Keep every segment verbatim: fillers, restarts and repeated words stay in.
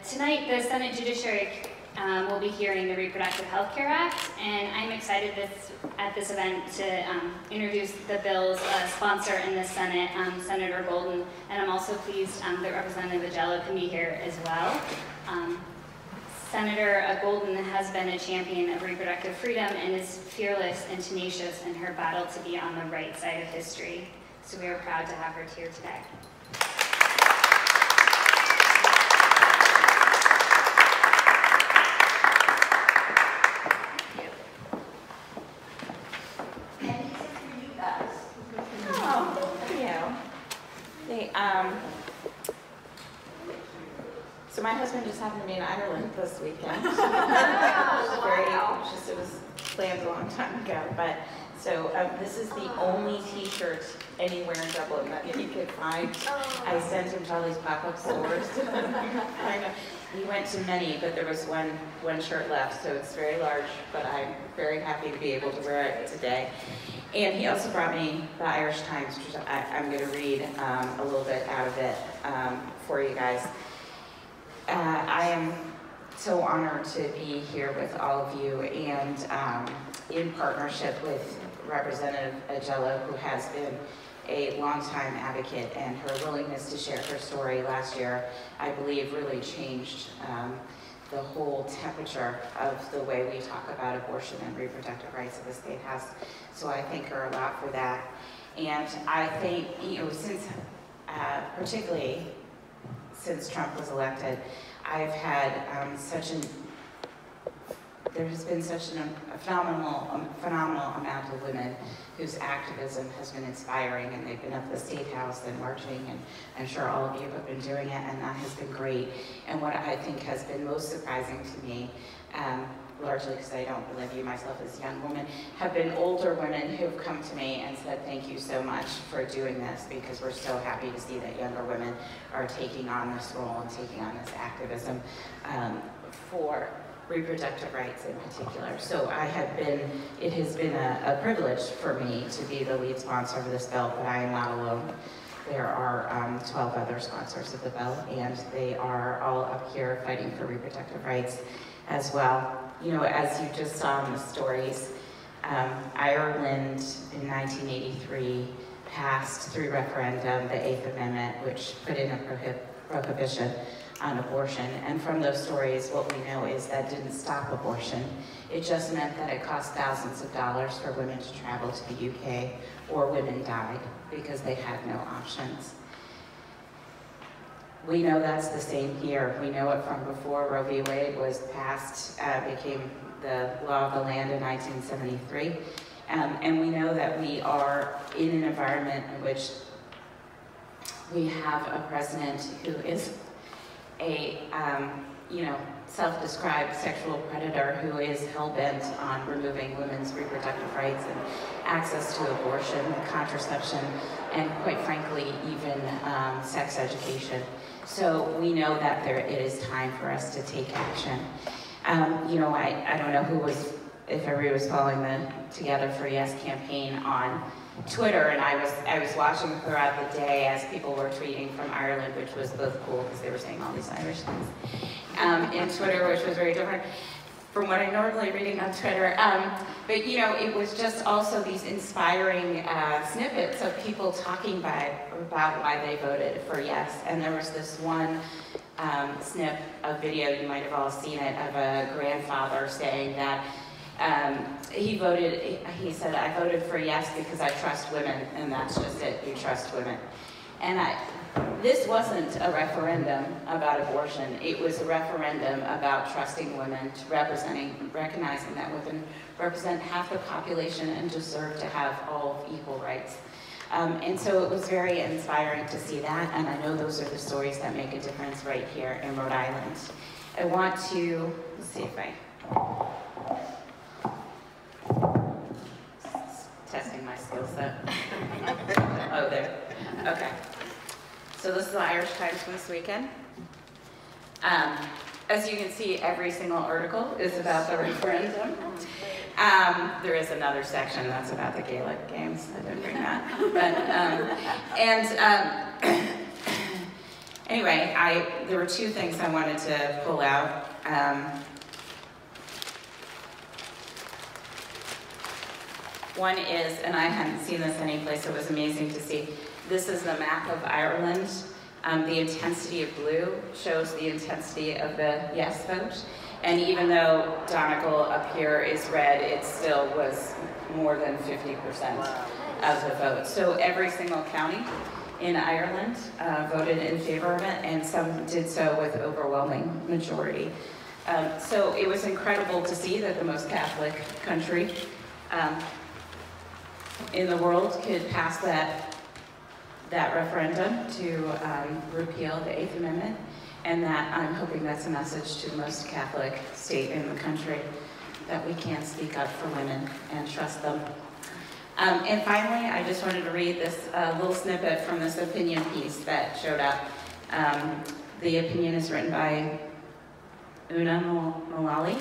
tonight, the Senate Judiciary um, will be hearing the Reproductive Health Care Act, and I'm excited this, at this event to um, introduce the bill's uh, sponsor in the Senate, um, Senator Golden, and I'm also pleased um, that Representative Ajello can be here as well. Um, Senator uh, Golden has been a champion of reproductive freedom and is fearless and tenacious in her battle to be on the right side of history. So we are proud to have her here today. Um, so my husband just happened to be in Ireland this weekend. It was very, just it was planned a long time ago. But so um, this is the only T-shirt anywhere in Dublin that he could find. I sent him to all these pop-up stores. I know. He went to many, but there was one one shirt left, so it's very large. But I'm very happy to be able to wear it today. And he also brought me the Irish Times, which I, I'm going to read um, a little bit out of it um, for you guys. Uh, I am so honored to be here with all of you, and um, in partnership with Representative Ajello, who has been a longtime advocate, and her willingness to share her story last year, I believe, really changed um, the whole temperature of the way we talk about abortion and reproductive rights at the State House. So I thank her a lot for that. And I think, you know, since, uh, particularly since Trump was elected, I've had um, such an, there has been such an, a phenomenal, um, phenomenal amount of women whose activism has been inspiring, and they've been up at the State House and marching, and I'm sure all of you have been doing it, and that has been great. And what I think has been most surprising to me, um, largely because I don't really view myself as a young woman, have been older women who've come to me and said, thank you so much for doing this, because we're so happy to see that younger women are taking on this role and taking on this activism um, for reproductive rights in particular. So I have been, it has been a, a privilege for me to be the lead sponsor of this bill, but I am not alone. There are um, twelve other sponsors of the bill, and they are all up here fighting for reproductive rights as well. You know, as you just saw in the stories, um, Ireland in nineteen eighty-three passed through referendum the Eighth Amendment, which put in a prohib prohibition on abortion. And from those stories, what we know is that didn't stop abortion. It just meant that it cost thousands of dollars for women to travel to the U K, or women died because they had no options. We know that's the same here. We know it from before Roe v. Wade was passed, uh, became the law of the land in nineteen seventy-three. Um, and we know that we are in an environment in which we have a president who is a, um, you know, self-described sexual predator who is hell-bent on removing women's reproductive rights and access to abortion, contraception, and quite frankly, even um, sex education. So we know that there, it is time for us to take action. Um, you know, I, I don't know who was, if everybody was following the Together for Yes campaign on Twitter, and I was I was watching throughout the day as people were tweeting from Ireland, which was both cool because they were saying all these Irish things, um, in Twitter, which was very different from what I'm normally reading on Twitter. Um, but you know, it was just also these inspiring uh, snippets of people talking by, about why they voted for yes. And there was this one um, snip of video, you might have all seen it, of a grandfather saying that Um, he voted, he said, I voted for yes because I trust women, and that's just it, you trust women. And I, this wasn't a referendum about abortion, it was a referendum about trusting women, to representing, recognizing that women represent half the population and deserve to have all equal rights. Um, and so it was very inspiring to see that, and I know those are the stories that make a difference right here in Rhode Island. I want to, let's see if I, testing my skill set. Oh, there. Okay. So this is the Irish Times from this weekend. Um, as you can see, every single article is about the referendum. Um, there is another section that's about the Gaelic games. I didn't bring that. But, um, and um, Anyway, I, there were two things I wanted to pull out. Um, one is, and I hadn't seen this anyplace, it was amazing to see. This is the map of Ireland. Um, the intensity of blue shows the intensity of the yes vote. And even though Donegal up here is red, it still was more than fifty percent of the vote. So every single county in Ireland uh, voted in favor of it, and some did so with overwhelming majority. Um, so it was incredible to see that the most Catholic country um, in the world could pass that, that referendum to um, repeal the Eighth Amendment, and that I'm hoping that's a message to the most Catholic state in the country, that we can speak up for women and trust them. Um, and finally, I just wanted to read this uh, little snippet from this opinion piece that showed up. Um, the opinion is written by Una Mullally.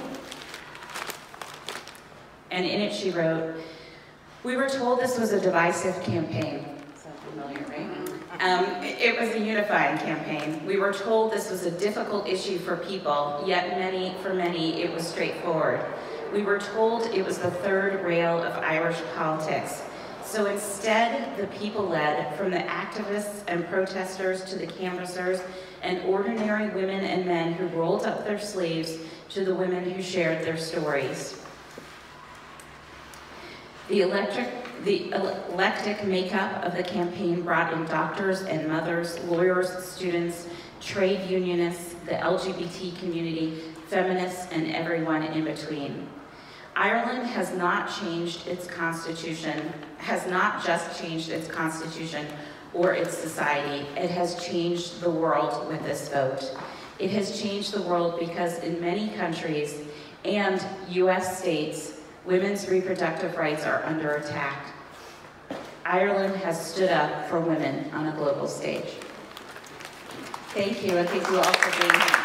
And in it she wrote, "We were told this was a divisive campaign." Sounds familiar, right? Um, it was a unifying campaign. We were told this was a difficult issue for people, yet many, for many, it was straightforward. We were told it was the third rail of Irish politics. So instead, the people led, from the activists and protesters to the canvassers, and ordinary women and men who rolled up their sleeves to the women who shared their stories. The, electric, the eclectic makeup of the campaign brought in doctors and mothers, lawyers, students, trade unionists, the L G B T community, feminists, and everyone in between. Ireland has not changed its constitution, has not just changed its constitution or its society, it has changed the world with this vote. It has changed the world because in many countries and U S states, women's reproductive rights are under attack. Ireland has stood up for women on a global stage. Thank you, and thank you all for being here.